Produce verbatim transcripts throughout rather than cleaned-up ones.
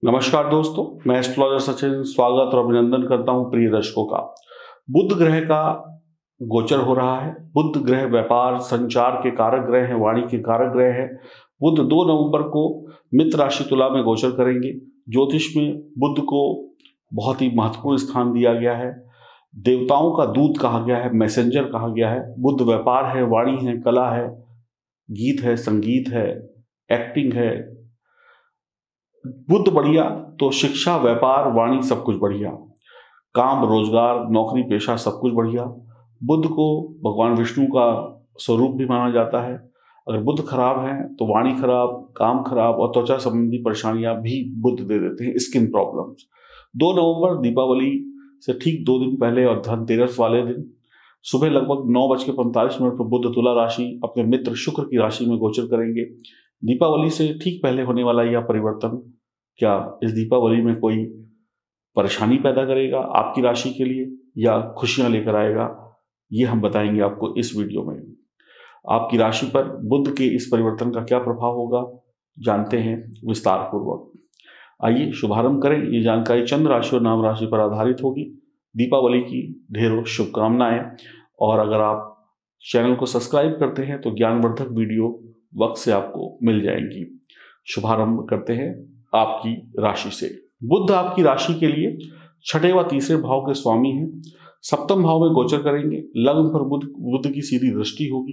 नमस्कार दोस्तों, मैं एस्ट्रोलॉजर सचिन स्वागत और अभिनंदन करता हूं प्रिय दर्शकों का। बुध ग्रह का गोचर हो रहा है। बुध ग्रह व्यापार संचार के कारक ग्रह है, वाणी के कारक ग्रह है। बुध दो नवंबर को मित्र राशि तुला में गोचर करेंगे। ज्योतिष में बुध को बहुत ही महत्वपूर्ण स्थान दिया गया है। देवताओं का दूत कहा गया है, मैसेंजर कहा गया है। बुध व्यापार है, वाणी है, कला है, गीत है, संगीत है, एक्टिंग है। बुध बढ़िया तो शिक्षा, व्यापार, वाणी सब कुछ बढ़िया। काम, रोजगार, नौकरी पेशा सब कुछ बढ़िया। बुध को भगवान विष्णु का स्वरूप भी माना जाता है। अगर बुध खराब है तो वाणी खराब, काम खराब और त्वचा संबंधी परेशानियां भी बुध दे देते हैं, स्किन प्रॉब्लम्स। दो नवंबर दीपावली से ठीक दो दिन पहले और धनतेरस वाले दिन सुबह लगभग नौ बज के पैंतालीस मिनट पर बुध तुला राशि अपने मित्र शुक्र की राशि में गोचर करेंगे। दीपावली से ठीक पहले होने वाला यह परिवर्तन क्या इस दीपावली में कोई परेशानी पैदा करेगा आपकी राशि के लिए या खुशियां लेकर आएगा, ये हम बताएंगे आपको इस वीडियो में। आपकी राशि पर बुध के इस परिवर्तन का क्या प्रभाव होगा जानते हैं विस्तार पूर्वक। आइए शुभारंभ करें। ये जानकारी चंद्र राशि और नाम राशि पर आधारित होगी। दीपावली की ढेरों शुभकामनाएं। और अगर आप चैनल को सब्सक्राइब करते हैं तो ज्ञानवर्धक वीडियो वक्त से आपको मिल जाएंगी। शुभारंभ करते हैं आपकी राशि से। बुध आपकी राशि के लिए छठे व तीसरे भाव के स्वामी हैं। सप्तम भाव में गोचर करेंगे। लग्न पर बुध बुध की सीधी दृष्टि होगी।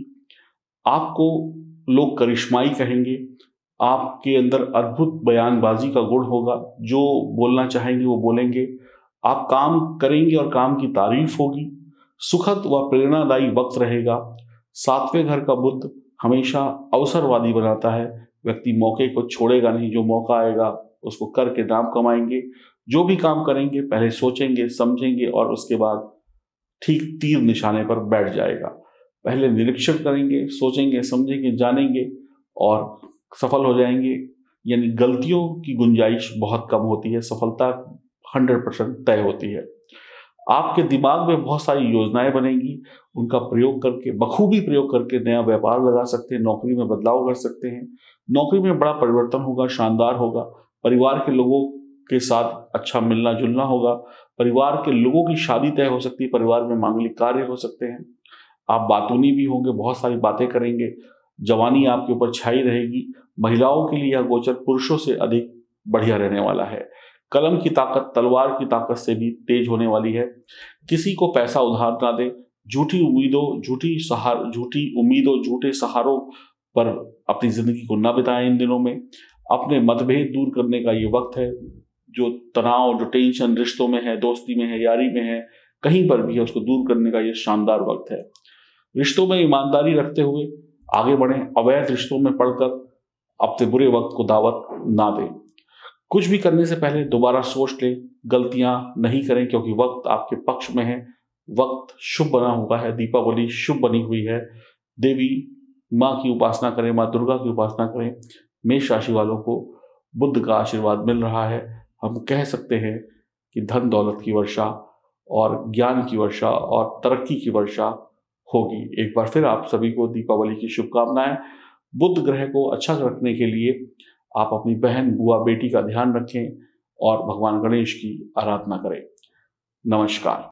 आपको लोग करिश्माई कहेंगे। आपके अंदर अद्भुत बयानबाजी का गुण होगा। जो बोलना चाहेंगे वो बोलेंगे। आप काम करेंगे और काम की तारीफ होगी। सुखद व प्रेरणादायी वक्त रहेगा। सातवें घर का बुध हमेशा अवसरवादी बनाता है। व्यक्ति मौके को छोड़ेगा नहीं। जो मौका आएगा उसको करके नाम कमाएंगे। जो भी काम करेंगे पहले सोचेंगे, समझेंगे और उसके बाद ठीक तीर निशाने पर बैठ जाएगा। पहले निरीक्षण करेंगे, सोचेंगे, समझेंगे, जानेंगे और सफल हो जाएंगे। यानी गलतियों की गुंजाइश बहुत कम होती है, सफलता हंड्रेड परसेंट तय होती है। आपके दिमाग में बहुत सारी योजनाएं बनेंगी। उनका प्रयोग करके, बखूबी प्रयोग करके नया व्यापार लगा सकते हैं, नौकरी में बदलाव कर सकते हैं। नौकरी में बड़ा परिवर्तन होगा, शानदार होगा। परिवार के लोगों के साथ अच्छा मिलना जुलना होगा। परिवार के लोगों की शादी तय हो सकती है। परिवार में मांगलिक कार्य हो सकते हैं। आप बातूनी भी होंगे, बहुत सारी बातें करेंगे। जवानी आपके ऊपर छाई रहेगी। महिलाओं के लिए यह गोचर पुरुषों से अधिक बढ़िया रहने वाला है। कलम की ताकत तलवार की ताकत से भी तेज होने वाली है। किसी को पैसा उधार ना दें। झूठी उम्मीदों झूठी सहार झूठी उम्मीदों झूठे सहारों पर अपनी जिंदगी को न बिताएं। इन दिनों में अपने मतभेद दूर करने का ये वक्त है। जो तनाव, जो टेंशन रिश्तों में है, दोस्ती में है, यारी में है, कहीं पर भी है, उसको दूर करने का ये शानदार वक्त है। रिश्तों में ईमानदारी रखते हुए आगे बढ़ें। अवैध रिश्तों में पड़कर अपने बुरे वक्त को दावत ना दें। कुछ भी करने से पहले दोबारा सोच लें। गलतियां नहीं करें क्योंकि वक्त आपके पक्ष में है। वक्त शुभ बना हुआ है। दीपावली शुभ बनी हुई है। देवी माँ की उपासना करें, माँ दुर्गा की उपासना करें। मेष राशि वालों को बुध का आशीर्वाद मिल रहा है। हम कह सकते हैं कि धन दौलत की वर्षा और ज्ञान की वर्षा और तरक्की की वर्षा होगी। एक बार फिर आप सभी को दीपावली की शुभकामनाएं। बुध ग्रह को अच्छा रखने के लिए आप अपनी बहन, बुआ, बेटी का ध्यान रखें और भगवान गणेश की आराधना करें। नमस्कार।